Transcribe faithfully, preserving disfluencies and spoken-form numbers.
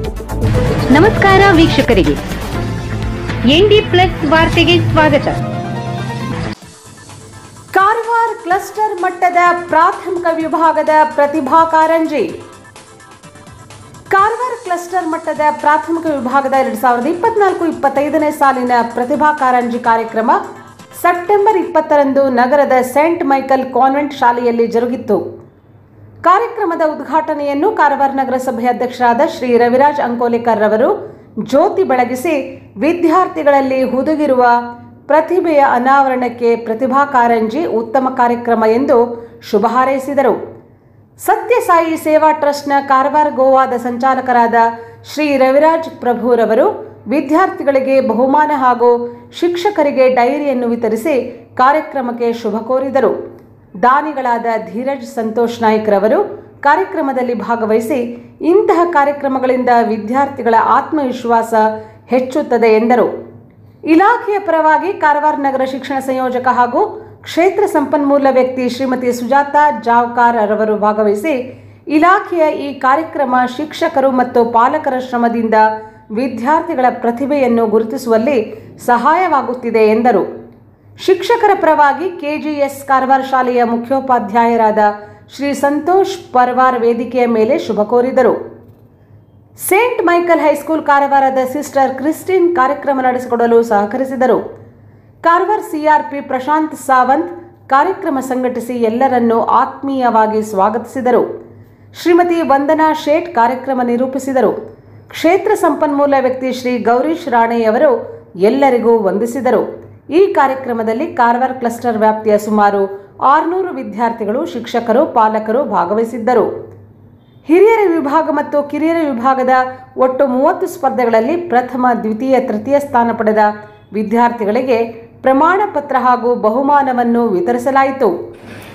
ನಮಸ್ಕಾರ ವೀಕ್ಷಕರಿಗೆ, ND plus ವಾರ್ತೆಗೆ ಸ್ವಾಗತ. ಕಾರವಾರ ಕ್ಲಸ್ಟರ್ ಮಟ್ಟದ ಪ್ರಾಥಮಿಕ ವಿಭಾಗದ ಪ್ರತಿಭಾ ಕಾರಂಜಿ. ಕಾರವಾರ ಕ್ಲಸ್ಟರ್ ಮಟ್ಟದ ಪ್ರಾಥಮಿಕ ವಿಭಾಗದ ಎರಡ್ ಸಾವಿರದ ಇಪ್ಪತ್ನಾಲ್ಕು ಇಪ್ಪತ್ತೈದನೇ ಸಾಲಿನ ಪ್ರತಿಭಾ ಕಾರಂಜಿ ಕಾರ್ಯಕ್ರಮ ಸೆಪ್ಟೆಂಬರ್ ಇಪ್ಪತ್ತರಂದು ನಗರದ ಸೇಂಟ್ ಮೈಕಲ್ ಕಾನ್ವೆಂಟ್ ಶಾಲೆಯಲ್ಲಿ ಜರುಗಿತ್ತು. ಕಾರ್ಯಕ್ರಮದ ಉದ್ಘಾಟನೆಯನ್ನು ಕಾರವಾರ ನಗರಸಭೆ ಅಧ್ಯಕ್ಷರಾದ ಶ್ರೀ ರವಿರಾಜ್ ಅಂಕೋಲೇಕರ್ ರವರು ಜ್ಯೋತಿ ಬೆಳಗಿಸಿ ವಿದ್ಯಾರ್ಥಿಗಳಲ್ಲಿ ಹುದುಗಿರುವ ಪ್ರತಿಭೆಯ ಅನಾವರಣಕ್ಕೆ ಪ್ರತಿಭಾ ಕಾರಂಜಿ ಉತ್ತಮ ಕಾರ್ಯಕ್ರಮ ಎಂದು ಶುಭ ಹಾರೈಸಿದರು. ಸತ್ಯಸಾಯಿ ಸೇವಾ ಟ್ರಸ್ಟ್ನ ಕಾರವಾರ ಗೋವಾದ ಸಂಚಾಲಕರಾದ ಶ್ರೀ ರವಿರಾಜ್ ಪ್ರಭುರವರು ವಿದ್ಯಾರ್ಥಿಗಳಿಗೆ ಬಹುಮಾನ ಹಾಗೂ ಶಿಕ್ಷಕರಿಗೆ ಡೈರಿಯನ್ನು ವಿತರಿಸಿ ಕಾರ್ಯಕ್ರಮಕ್ಕೆ ಶುಭ ಕೋರಿದರು. ದಾನಿಗಳಾದ ಧೀರಜ್ ಸಂತೋಷ್ ನಾಯ್ಕ್ ರವರು ಕಾರ್ಯಕ್ರಮದಲ್ಲಿ ಭಾಗವಹಿಸಿ ಇಂತಹ ಕಾರ್ಯಕ್ರಮಗಳಿಂದ ವಿದ್ಯಾರ್ಥಿಗಳ ಆತ್ಮವಿಶ್ವಾಸ ಹೆಚ್ಚುತ್ತದೆ ಎಂದರು. ಇಲಾಖೆಯ ಪರವಾಗಿ ಕಾರವಾರ ನಗರ ಶಿಕ್ಷಣ ಸಂಯೋಜಕ ಹಾಗೂ ಕ್ಷೇತ್ರ ಸಂಪನ್ಮೂಲ ವ್ಯಕ್ತಿ ಶ್ರೀಮತಿ ಸುಜಾತಾ ಜಾವ್ಕಾರ್ ರವರು ಭಾಗವಹಿಸಿ ಇಲಾಖೆಯ ಈ ಕಾರ್ಯಕ್ರಮ ಶಿಕ್ಷಕರು ಮತ್ತು ಪಾಲಕರ ಶ್ರಮದಿಂದ ವಿದ್ಯಾರ್ಥಿಗಳ ಪ್ರತಿಭೆಯನ್ನು ಗುರುತಿಸುವಲ್ಲಿ ಸಹಾಯವಾಗುತ್ತಿದೆ ಎಂದರು. ಶಿಕ್ಷಕರ ಪರವಾಗಿ ಕೆಜಿಎಸ್ ಕಾರವಾರ ಶಾಲೆಯ ಮುಖ್ಯೋಪಾಧ್ಯಾಯರಾದ ಶ್ರೀ ಸಂತೋಷ್ ಪರ್ವಾರ್ ವೇದಿಕೆಯ ಮೇಲೆ ಶುಭ ಕೋರಿದರು. ಸೇಂಟ್ ಮೈಕಲ್ ಹೈಸ್ಕೂಲ್ ಕಾರವಾರದ ಸಿಸ್ಟರ್ ಕ್ರಿಸ್ಟಿನ್ ಕಾರ್ಯಕ್ರಮ ನಡೆಸಿಕೊಡಲು ಸಹಕರಿಸಿದರು. ಕಾರವಾರ ಸಿಆರ್ಪಿ ಪ್ರಶಾಂತ್ ಸಾವಂತ್ ಕಾರ್ಯಕ್ರಮ ಸಂಘಟಿಸಿ ಎಲ್ಲರನ್ನೂ ಆತ್ಮೀಯವಾಗಿ ಸ್ವಾಗತಿಸಿದರು. ಶ್ರೀಮತಿ ವಂದನಾ ಶೇಟ್ ಕಾರ್ಯಕ್ರಮ ನಿರೂಪಿಸಿದರು. ಕ್ಷೇತ್ರ ಸಂಪನ್ಮೂಲ ವ್ಯಕ್ತಿ ಶ್ರೀ ಗೌರೀಶ್ ರಾಣೆಯವರು ಎಲ್ಲರಿಗೂ ವಂದಿಸಿದರು. ಈ ಕಾರ್ಯಕ್ರಮದಲ್ಲಿ ಕಾರವಾರ ಕ್ಲಸ್ಟರ್ ವ್ಯಾಪ್ತಿಯ ಸುಮಾರು ಆರುನೂರು ವಿದ್ಯಾರ್ಥಿಗಳು, ಶಿಕ್ಷಕರು, ಪಾಲಕರು ಭಾಗವಹಿಸಿದ್ದರು. ಹಿರಿಯರ ವಿಭಾಗ ಮತ್ತು ಕಿರಿಯರ ವಿಭಾಗದ ಒಟ್ಟು ಮೂವತ್ತು ಸ್ಪರ್ಧೆಗಳಲ್ಲಿ ಪ್ರಥಮ, ದ್ವಿತೀಯ, ತೃತೀಯ ಸ್ಥಾನ ಪಡೆದ ವಿದ್ಯಾರ್ಥಿಗಳಿಗೆ ಪ್ರಮಾಣ ಪತ್ರ ಹಾಗೂ ಬಹುಮಾನವನ್ನು ವಿತರಿಸಲಾಯಿತು.